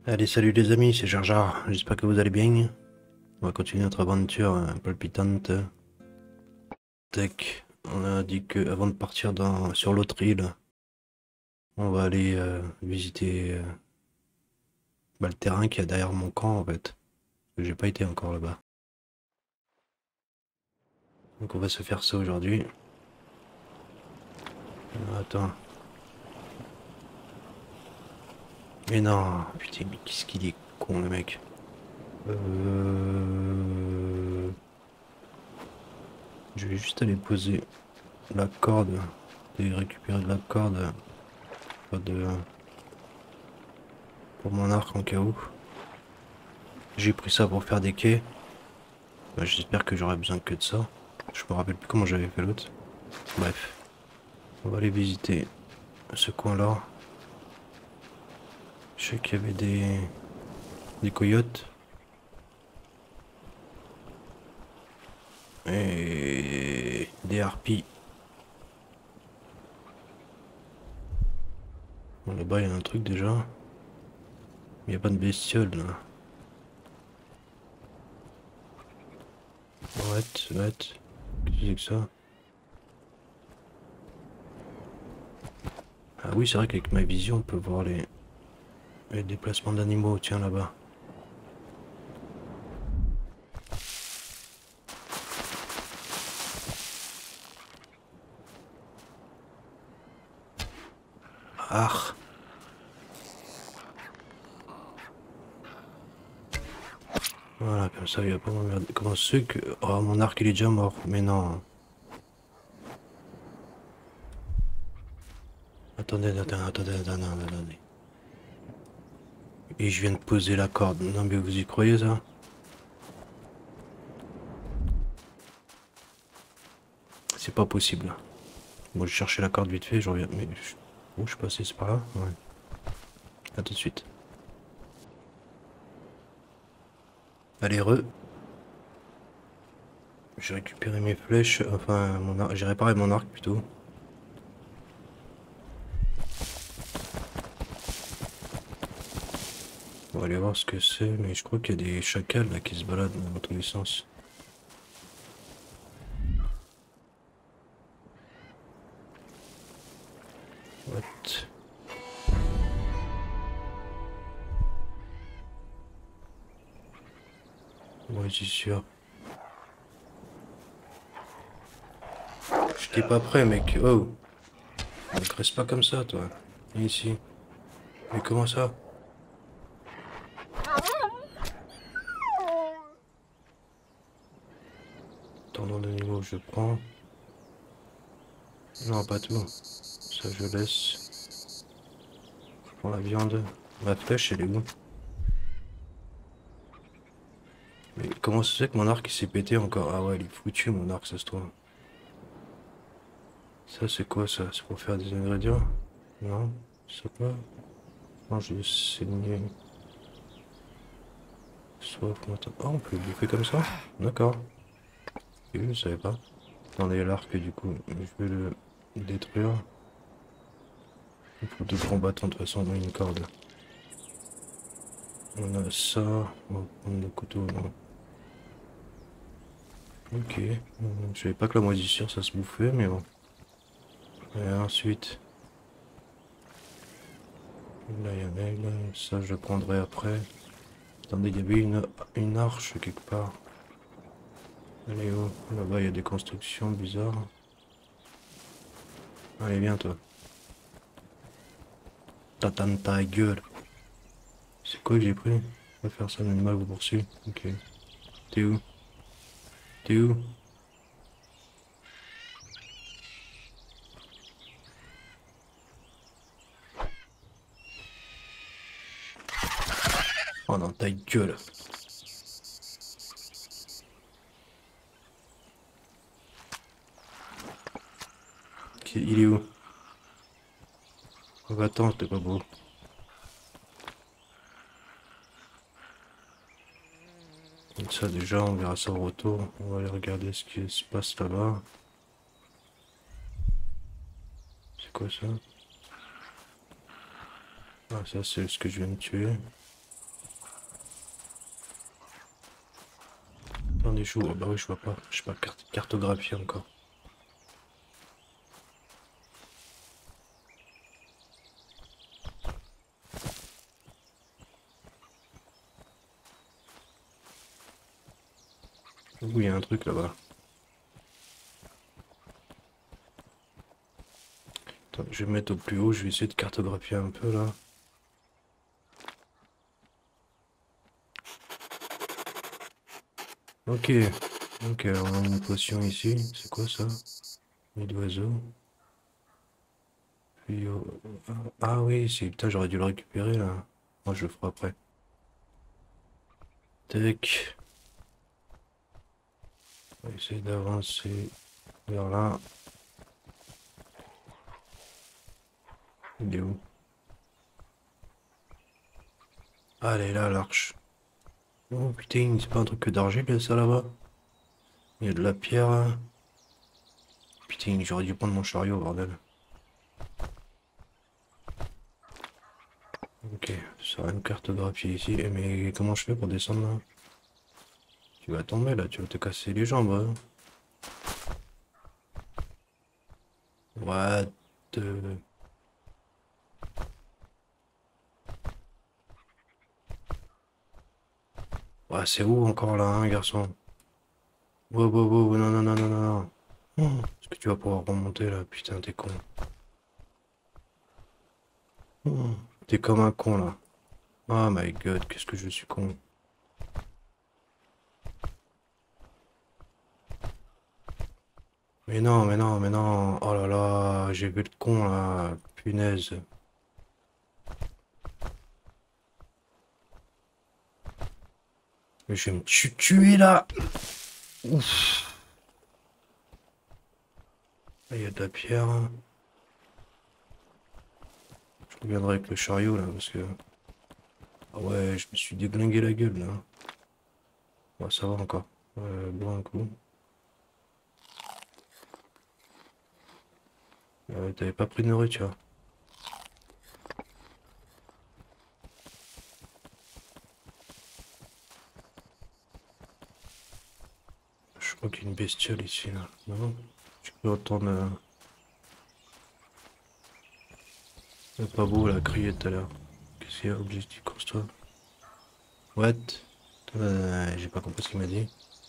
Allez, salut les amis, c'est Jar Jar, j'espère que vous allez bien. On va continuer notre aventure palpitante. Tech, on a dit que avant de partir sur l'autre île, on va aller visiter le terrain qu'il y a derrière mon camp en fait. J'ai pas été encore là-bas. Donc on va se faire ça aujourd'hui. Attends. Mais non, putain, mais qu'est-ce qu'il est con le mec. Je vais juste aller poser la corde et récupérer de la corde pour mon arc en cas où. J'ai pris ça pour faire des quais. Bah, j'espère que j'aurai besoin que de ça. Je me rappelle plus comment j'avais fait l'autre. Bref, on va aller visiter ce coin-là. Je sais qu'il y avait des coyotes. Et des harpies. Bon, là-bas, il y a un truc déjà. Il n'y a pas de bestiole là. Arrête, arrête. Qu'est-ce que c'est que ça? Ah oui, c'est vrai qu'avec ma vision, on peut voir les déplacements d'animaux. Tiens, là-bas. Ah! Voilà, comme ça, il va pas m'emmerder. Comment c'est que... Oh, mon arc, il est déjà mort. Mais non. Attendez. Et je viens de poser la corde. Non, mais vous y croyez, ça? C'est pas possible. Bon, je cherchais la corde vite fait, je reviens. Mais où je suis passé, c'est par là? Ouais. À tout de suite. Allez, j'ai récupéré mes flèches, enfin, j'ai réparé mon arc plutôt. On va aller voir ce que c'est, mais je crois qu'il y a des chacals là qui se baladent dans tous les sens. What? Ouais, c'est sûr. J'étais pas prêt, mec. Oh! Ne cresse pas comme ça, toi. Viens ici. Mais comment ça? Tendon d'animaux, je prends. Non, pas tout. Ça, je laisse. Je prends la viande. Ma flèche, elle est où? Mais comment ça se fait que mon arc il s'est pété encore? Ah ouais, il est foutu mon arc, ça se trouve. Ça, c'est quoi ça? C'est pour faire des ingrédients? Non? C'est quoi? Non, j'ai saigné. Soif, maintenant. Ah, on peut le bouffer comme ça? D'accord. Et je savais pas. Attendez, l'arc, du coup, je vais le détruire. Il faut deux combattants de toute façon dans une corde. On a ça. On va prendre le couteau. Non. Ok. Je savais pas que la moisissure ça se bouffait, mais bon. Et ensuite. Là, il y a un aigle. Ça, je le prendrai après. Attendez, il y avait une arche quelque part. Elle est où? Là-bas, il y a des constructions bizarres. Allez, viens, toi. Tatane ta gueule. C'est quoi que j'ai pris? On va faire ça, l'animal vous poursuit. Ok. T'es où? T'es où? Oh non, ta gueule. Ok, il est où? Oh, bah, attends, c'était pas beau. Comme ça, déjà, on verra ça au retour. On va aller regarder ce qui se passe là-bas. C'est quoi ça? Ah, ça, c'est ce que je viens de tuer. des choux. Ah bah oui, je vois pas. Je sais pas cartographier encore. Ouh, il y a un truc là-bas. Attends, je vais me mettre au plus haut, je vais essayer de cartographier un peu là. Ok, ok, on a une potion ici. C'est quoi ça? Nid d'oiseau. Puis, ah oui, c'est putain, j'aurais dû le récupérer là. Moi, je le ferai après. Tac. On va essayer d'avancer vers là. Il est où? Ah, elle est là, l'arche. Oh putain, c'est pas un truc que d'argile ça là-bas? Il y a de la pierre. Hein. Putain, j'aurais dû prendre mon chariot, bordel. Ok, ça va une cartographie ici. Eh, mais comment je fais pour descendre là? Tu vas tomber là, tu vas te casser les jambes. Hein. What the... Ouais, c'est où encore là, hein, garçon? Wow, wow, wow, non, non, non, non, non, non. Est-ce que tu vas pouvoir remonter là? Putain, t'es con. T'es comme un con là. Oh my god, qu'est-ce que je suis con. Mais non, mais non, mais non. Oh là là, j'ai vu le con là. Punaise. Mais je vais me tuer là. Ouf. Là, il y a de la pierre. Je reviendrai avec le chariot là parce que. Ah ouais, je me suis déglingué la gueule là. Ouais, ça va encore. Bon un coup. T'avais pas pris de nourriture. Je crois qu'il y a une bestiole ici là. Non? Tu peux entendre. Le pas beau là, crier tout à l'heure. Qu'est-ce qu'il y a? Objectif construire. What? J'ai pas compris ce qu'il m'a dit.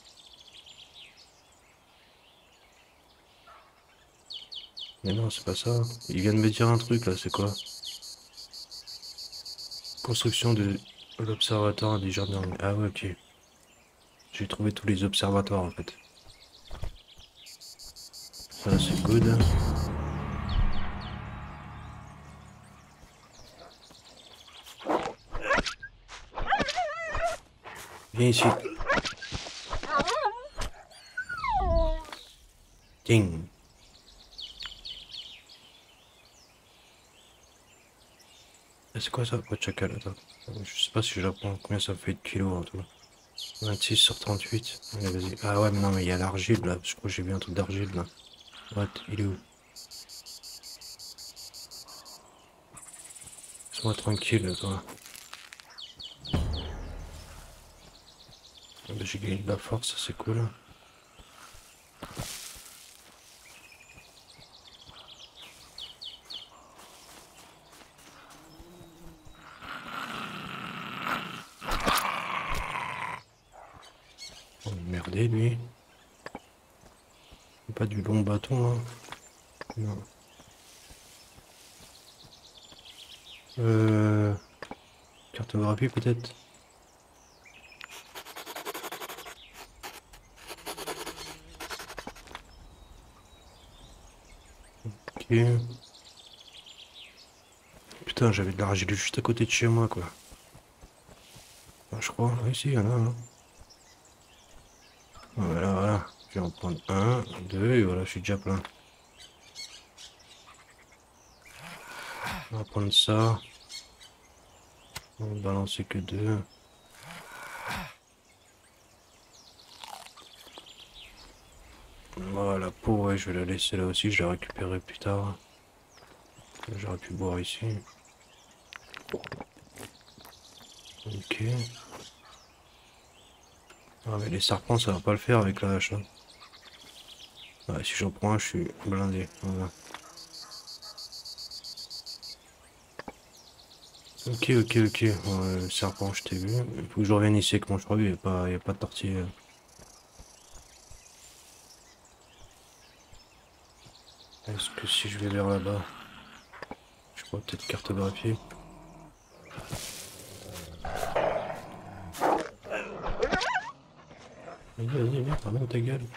Mais non, c'est pas ça. Il vient de me dire un truc là, c'est quoi? Construction de l'observatoire des jardins. Ah ouais, ok. J'ai trouvé tous les observatoires en fait. Ça c'est good. Viens ici. Tiens. C'est quoi ça? Pas de chacal, attends. Je sais pas si j'apprends combien ça fait de kilos en tout. 26 sur 38. Allez, vas-y. Ah ouais, mais non, mais il y a l'argile là. Je crois que j'ai vu un truc d'argile là. What? Il est où? Laisse-moi tranquille, toi. Ah bah, j'ai gagné de la force, ça, c'est cool. Oh, merdé, lui. Pas du long bâton, hein. Non. Cartographie, peut-être? Ok. Putain, j'avais de l'argile juste à côté de chez moi, quoi. Ah, je crois. Ah, ici, il y en a, hein. Voilà, voilà. Je vais en prendre un, deux, et voilà, je suis déjà plein. On va prendre ça. On va balancer que deux. Voilà, peau, ouais, je vais la laisser là aussi, je la récupérerai plus tard. J'aurais pu boire ici. Ok. Ah mais les serpents ça va pas le faire avec la hache. Hein. Ouais, si j'en prends un, je suis blindé. Voilà. Ok, ok, ok. Ouais, le serpent, je t'ai vu. Il faut que je revienne ici avec mon cheval, y a pas de tortille. Est-ce que si je vais vers là-bas, je pourrais peut-être cartographier? Vas-y, viens, ferme ta gueule.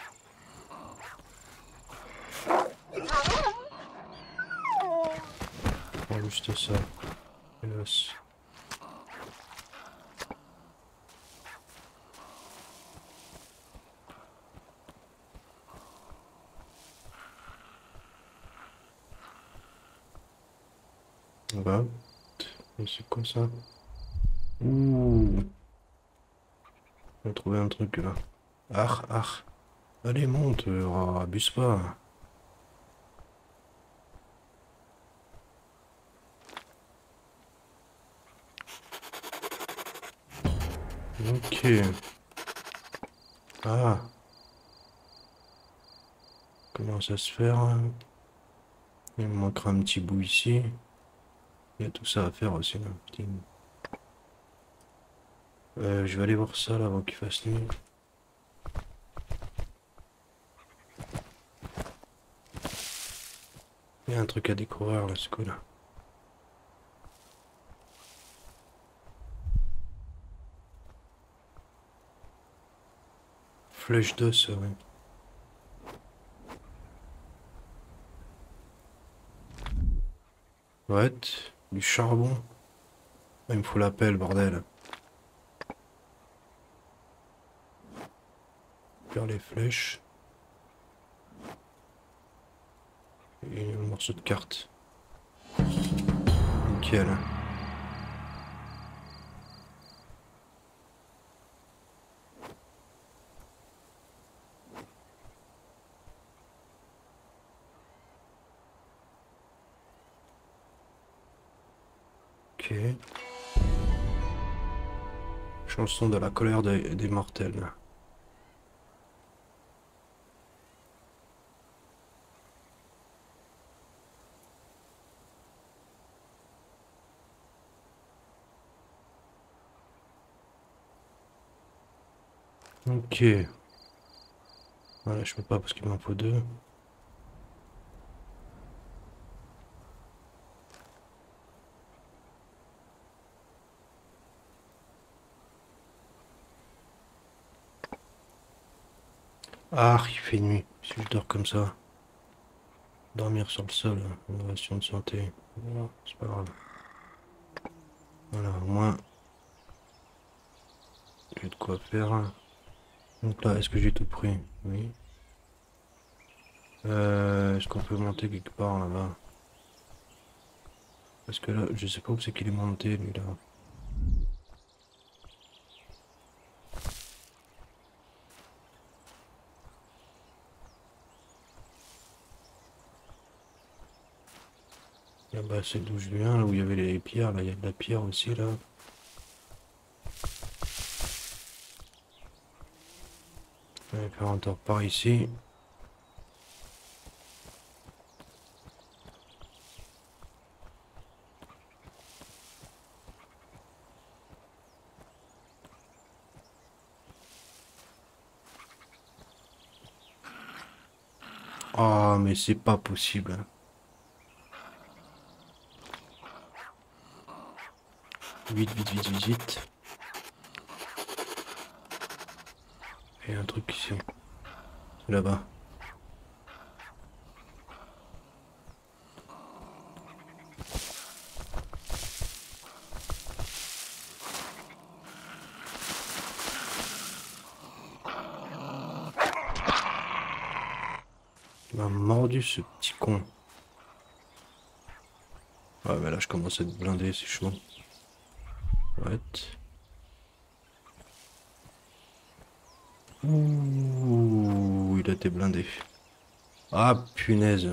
Oh, juste ça. Hélas. Bah, c'est quoi ça? Ouh, on a trouvé un truc là. Ah, ah. Allez, monte, abuse pas. Ok. Ah, comment ça se faire? Hein. Il me manquera un petit bout ici. Il y a tout ça à faire aussi là. Petit- je vais aller voir ça là avant qu'il fasse nuit. Il y a un truc à découvrir là, c'est cool. Flèche d'os, ouais. What? Du charbon? Ah, il me faut la pelle, bordel. Faire les flèches. Et un morceau de carte. Nickel. Ok. Chanson de la colère des mortels. Ok. Voilà, je peux pas parce qu'il m'en faut deux. Ah, il fait nuit. Si je dors comme ça. Dormir sur le sol, une ration de santé. Voilà, c'est pas grave. Voilà, au moins, j'ai de quoi faire. Donc là, est-ce que j'ai tout pris? Oui. Est-ce qu'on peut monter quelque part là-bas? Parce que là, je sais pas où c'est qu'il est monté, lui, là. Là-bas, c'est d'où je viens, là où il y avait les pierres. Là, il y a de la pierre aussi, là. Je vais faire un tour par ici. Ah, mais c'est pas possible. Vite, vite, vite, vite, vite. Il y a un truc ici. C'est là-bas. Il m'a mordu, ce petit con. Ouais, mais là, je commence à être blindé, c'est chaud. What? Ouh, il a été blindé. Ah, punaise.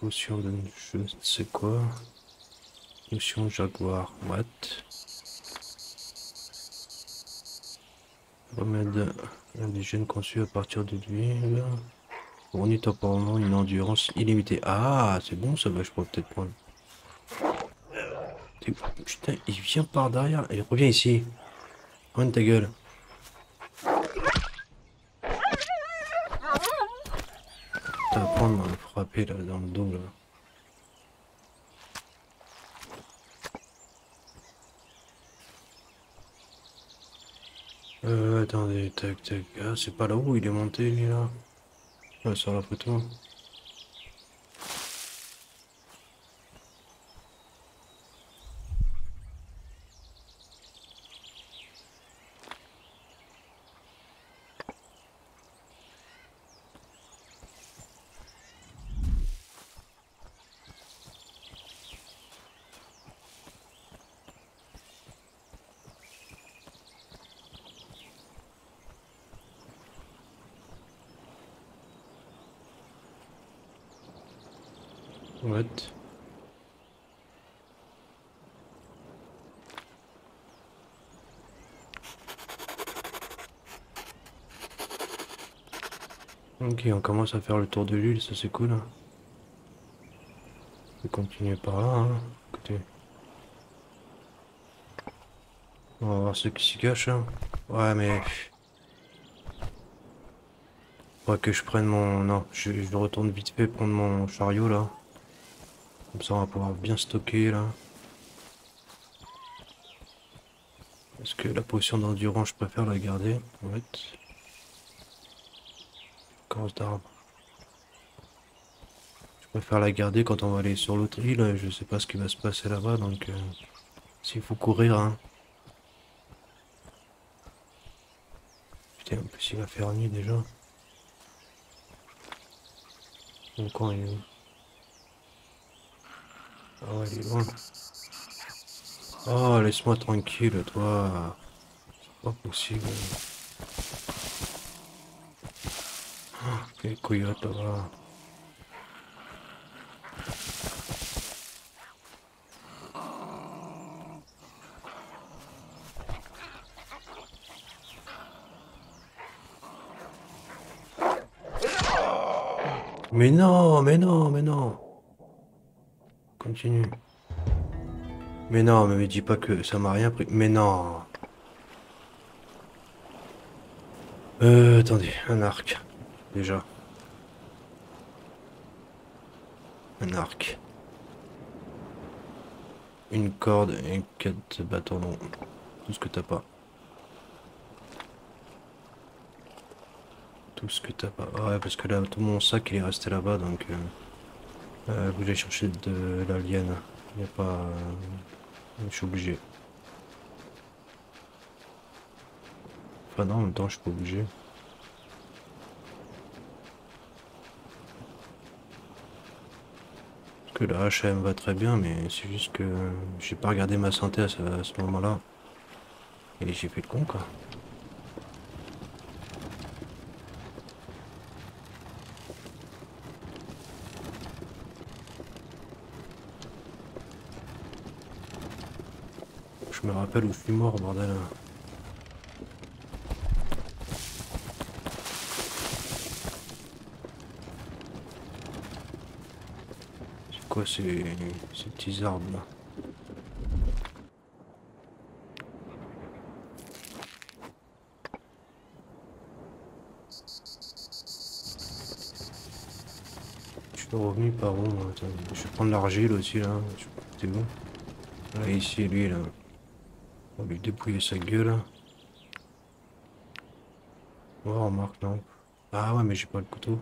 Potion de je ne sais quoi. Potion jaguar. What? Remède indigène conçu à partir de l'huile. Fournit temporairement une endurance illimitée. Ah, c'est bon ça, bah, je pourrais peut-être prendre. Putain, il vient par derrière. Il revient ici. Rends ta gueule. T'as à prendre à me frapper là dans le dos là. Attendez, tac tac. Ah, c'est pas là-haut, il est monté lui là. Ouais, sur la photo. What? Ok, on commence à faire le tour de l'île, ça c'est cool. Hein. On va continuer par là, hein. Écoutez. On va voir ceux qui s'y cachent. Hein. Ouais, mais. Faudrait que je prenne mon. Non, je retourne vite fait prendre mon chariot là. Comme ça, on va pouvoir bien stocker là. Parce que la potion d'endurance, je préfère la garder. Ouais. Corse d'arbre. Je préfère la garder quand on va aller sur l'autre île. Je sais pas ce qui va se passer là-bas, donc s'il faut courir, hein. Putain, en plus il va faire nuit déjà. Mon camp il est où? Ah ouais, il est loin. Oh, laisse-moi tranquille, toi. C'est pas possible. Ah, quel coyote là-bas. Mais non, mais non, mais non. Continue. Mais non, mais me dis pas que ça m'a rien pris. Mais non. Attendez, un arc. Déjà. Un arc. Une corde et 4 bâtons longs. Tout ce que t'as pas. Tout ce que t'as pas. Ah ouais, parce que là, tout mon sac il est resté là-bas, donc vous allez chercher de l'alien. Il n'y a pas. Je suis obligé. Enfin non, en même temps, je suis pas obligé. Parce que la hache elle me va très bien, mais c'est juste que j'ai pas regardé ma santé à ce moment-là. Et j'ai fait le con, quoi. Je me rappelle où je suis mort, bordel. C'est quoi ces petits arbres là? Je suis revenu par où moi? Attends, je vais prendre l'argile aussi là. Je sais pas, t'es où? Là, ici, lui là. On va lui dépouiller sa gueule. Oh, remarque, non. Ah ouais, mais j'ai pas le couteau.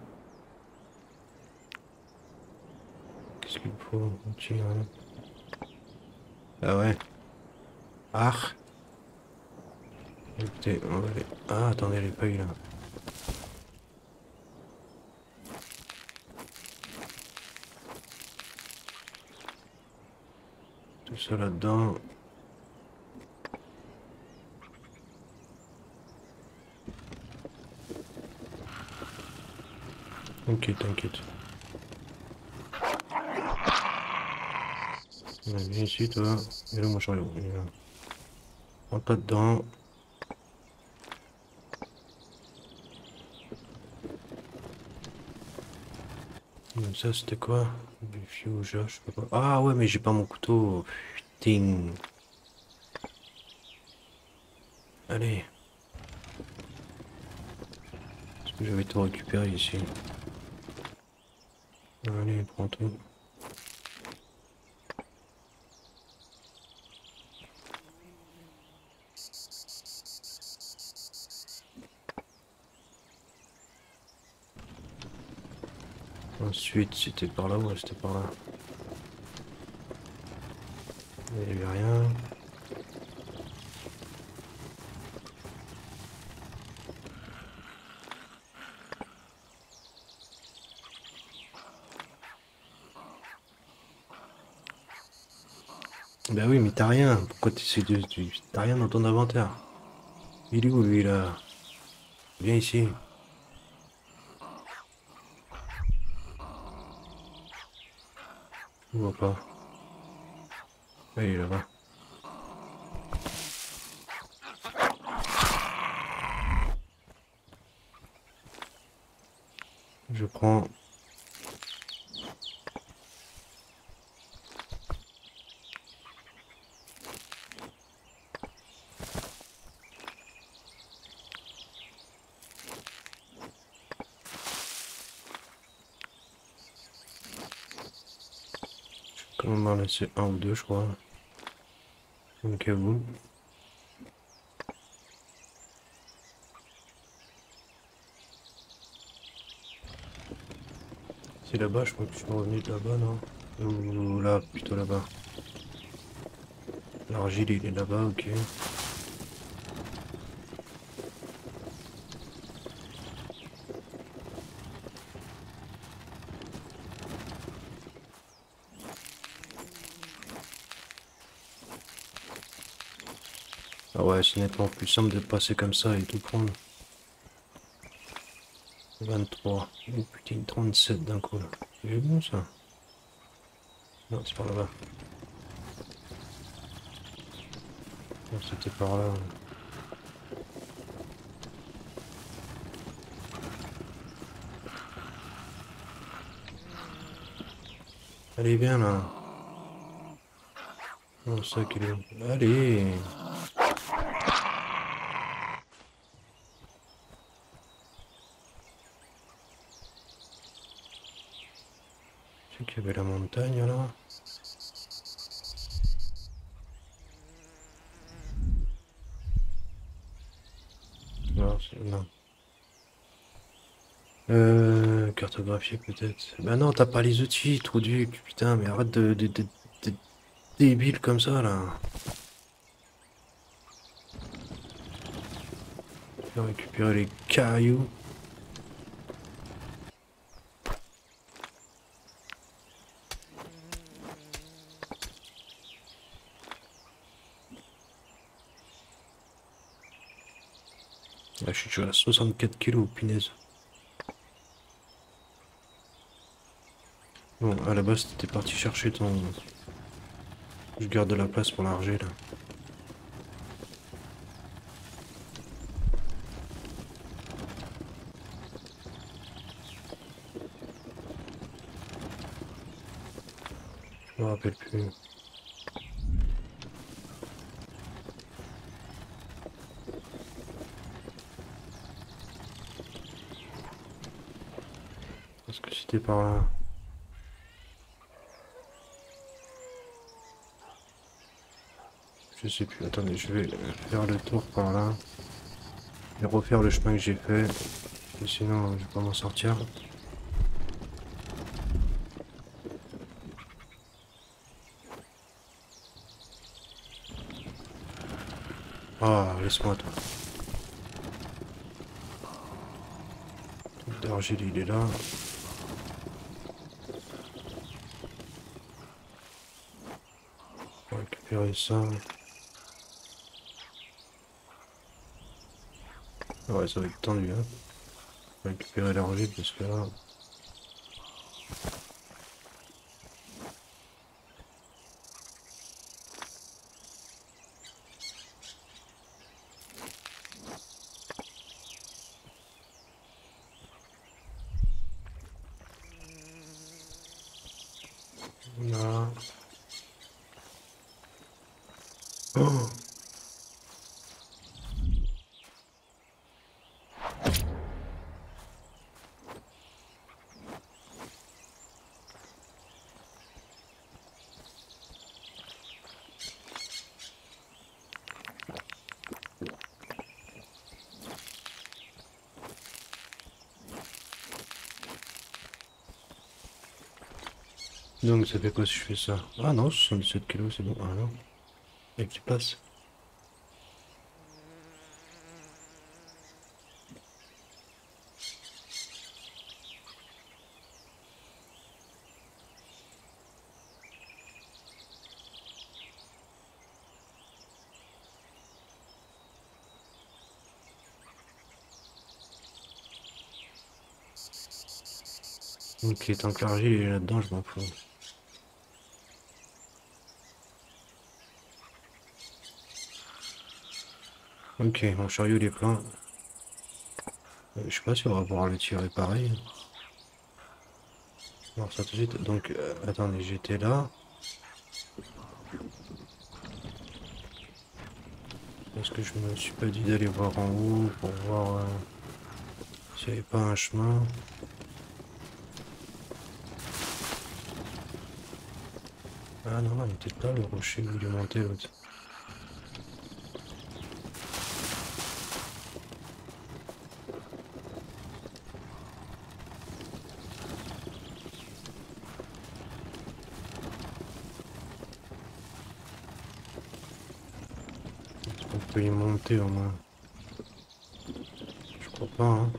Qu'est-ce qu'il faut? Outil, ouais. Ah ouais. Ah! Écoutez, on va aller. Ah, attendez, les feuilles là. Tout ça là-dedans. Ok, t'inquiète. Ouais, viens ici, toi. Et là, mon chariot. Il est là. Rentre pas dedans. Donc ça, c'était quoi? Du fuse, je sais pas quoi. Ah ouais, mais j'ai pas mon couteau. Putain. Allez. Parce que j'avais tout récupéré ici. Allez, prends tout. Ensuite, c'était par là, ouais, c'était par là. Il n'y avait rien. Bah oui, mais t'as rien. Pourquoi t'as rien dans ton inventaire? Il est où lui là? Viens ici. Je vois pas. Ah, il est là-bas. Je prends. Quand même en laisser un ou deux, je crois. Au cas où. C'est là-bas, je crois que je suis revenu de là-bas, non? Ou là, plutôt là-bas. L'argile, il est là-bas, ok. Ah ouais, c'est nettement plus simple de passer comme ça et tout prendre. 23. Oh putain, 37 d'un coup là. C'est bon ça? Non, c'est par là-bas. Non, c'était par là. Allez, viens là. Non, c'est ça qu'il est. Allez! C'est qu'il y avait la montagne là. Non, c'est là. Cartographier peut-être. Bah non, t'as pas les outils, trou duc. Putain, mais arrête de débile comme ça là. Je vais récupérer les cailloux. Là, je suis déjà à 64 kilos, punaise. Bon, à la base, t'étais parti chercher ton. Je garde de la place pour l'argile là. Je me rappelle plus. Parce que c'était par là. Je sais plus. Attendez, je vais faire le tour par là. Je vais refaire le chemin que j'ai fait. Et sinon, je vais pas m'en sortir. Ah, laisse-moi toi. D'argile, il est là. On va récupérer ça. Ouais, ça va être tendu, hein. On va récupérer l'argile parce que là. Là. Oh. Donc ça fait quoi si je fais ça? Ah non, 77 kilos, c'est bon. Ah non, avec qui passe. Ok, tant que l'argile est là-dedans, je m'en fous. Ok, mon chariot il est plein. Je sais pas si on va pouvoir le tirer pareil. Alors ça tout de suite. Donc attendez, j'étais là. Est-ce que je me suis pas dit d'aller voir en haut pour voir s'il n'y avait pas un chemin? Ah non, il était pas le rocher où il est monté l'autre. On peut y monter au moins. Je crois pas, hein.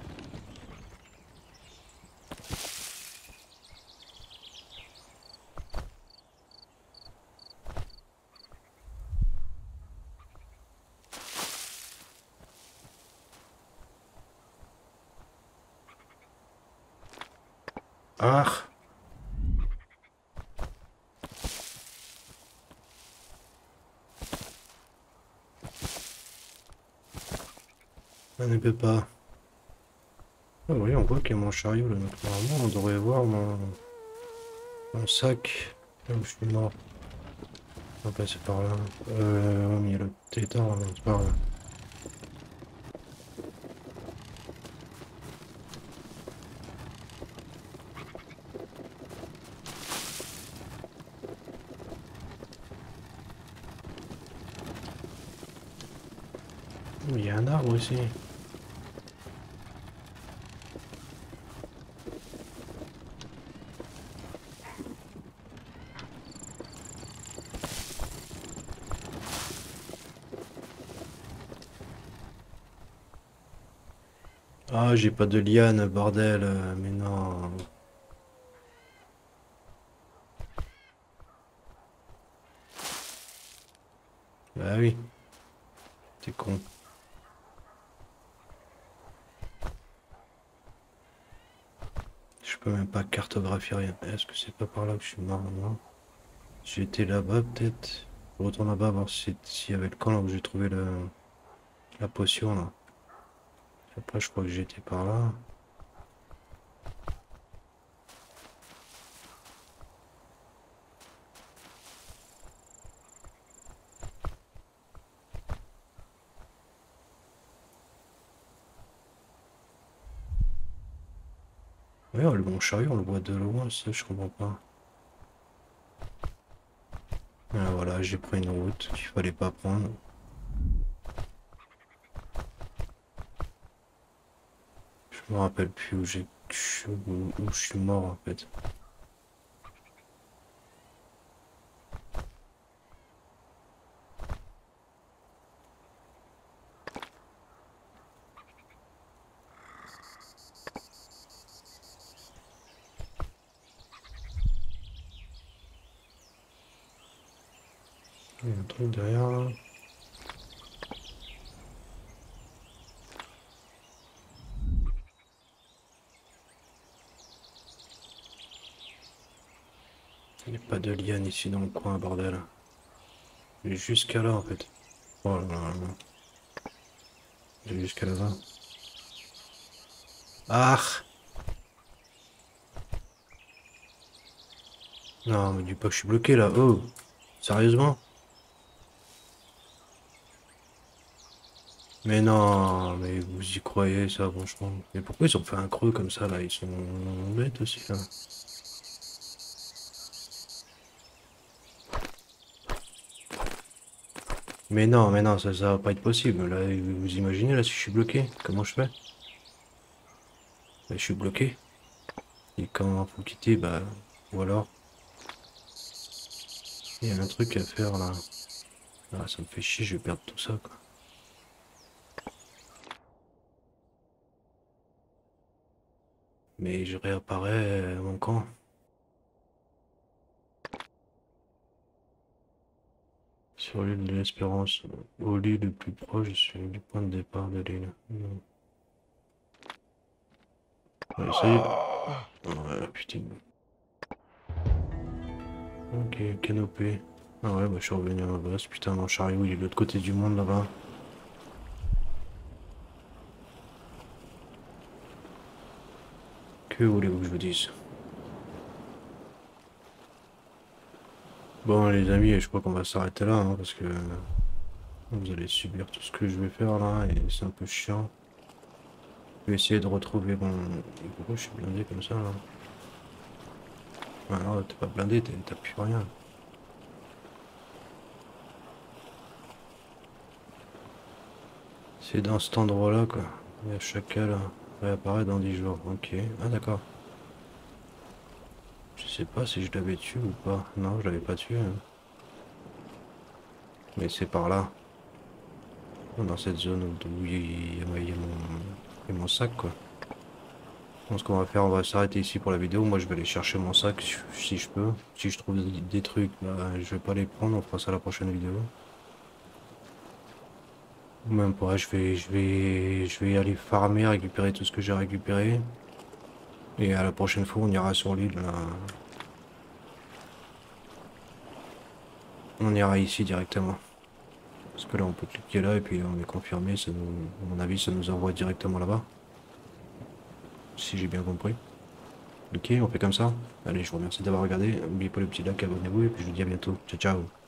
Ah! On ne peut pas. Ah oui, on voit qu'il y a mon chariot là. Donc normalement, on devrait voir mon sac. Là où je suis mort. On va passer par là. Ouais, mais il y a le tétard là, c'est pas grave. Il y a un arbre aussi. Ah, j'ai pas de liane, bordel. Mais non. Bah oui, t'es con. Je peux même pas cartographier rien. Est-ce que c'est pas par là que je suis mort, non? J'étais là-bas peut-être. Je retourne là-bas voir s'il y avait le camp là où j'ai trouvé la potion là. Après je crois que j'étais par là. Ouais, le bon chariot on le voit de loin, ça je comprends pas. Ah, voilà, j'ai pris une route qu'il fallait pas prendre. Je me rappelle plus où je suis mort en fait. Il y a un truc derrière là. Il n'y a pas de liane ici dans le coin, bordel. J'ai jusqu'à là en fait. Oh là là là. J'ai jusqu'à là-bas. Ah! Non, me dis pas que je suis bloqué là. Oh, sérieusement? Mais non, mais vous y croyez ça, franchement. Mais pourquoi ils ont fait un creux comme ça là? Ils sont bêtes aussi là. Mais non, ça va pas être possible. Là, vous imaginez là si je suis bloqué? Comment je fais? Bah, je suis bloqué. Et quand faut quitter, bah, ou alors, il y a un truc à faire là. Ah, ça me fait chier, je vais perdre tout ça quoi. Mais je réapparais à mon camp. Sur l'île de l'Espérance, au lit le plus proche du point de départ de l'île. Ouais, ça y est. Ouais, putain. Ok, canopée. Ah ouais, bah je suis revenu à ma base. Putain, mon chariot, il est de l'autre côté du monde là-bas. Que voulez-vous que je vous dise? Bon, les amis, je crois qu'on va s'arrêter là, hein, parce que vous allez subir tout ce que je vais faire là, et c'est un peu chiant. Je vais essayer de retrouver mon... Pourquoi je suis blindé comme ça là? Ah non, t'es pas blindé, t'as plus rien. C'est dans cet endroit-là, quoi. Il y a chacal réapparaît dans 10 jours. Ok. Ah d'accord. Je sais pas si je l'avais tué ou pas. Non, je l'avais pas tué, hein. Mais c'est par là. Dans cette zone où il y a mon sac, quoi. Donc ce qu'on va faire, on va s'arrêter ici pour la vidéo. Moi, je vais aller chercher mon sac si je peux. Si je trouve des trucs, bah, je vais pas les prendre. On fera ça à la prochaine vidéo. Ou même pas, je vais aller farmer, récupérer tout ce que j'ai récupéré. Et à la prochaine fois, on ira sur l'île. On ira ici directement. Parce que là, on peut cliquer là et puis on est confirmé. À mon avis, ça nous envoie directement là-bas. Si j'ai bien compris. Ok, on fait comme ça. Allez, je vous remercie d'avoir regardé. N'oubliez pas le petit like, abonnez-vous et puis je vous dis à bientôt. Ciao, ciao.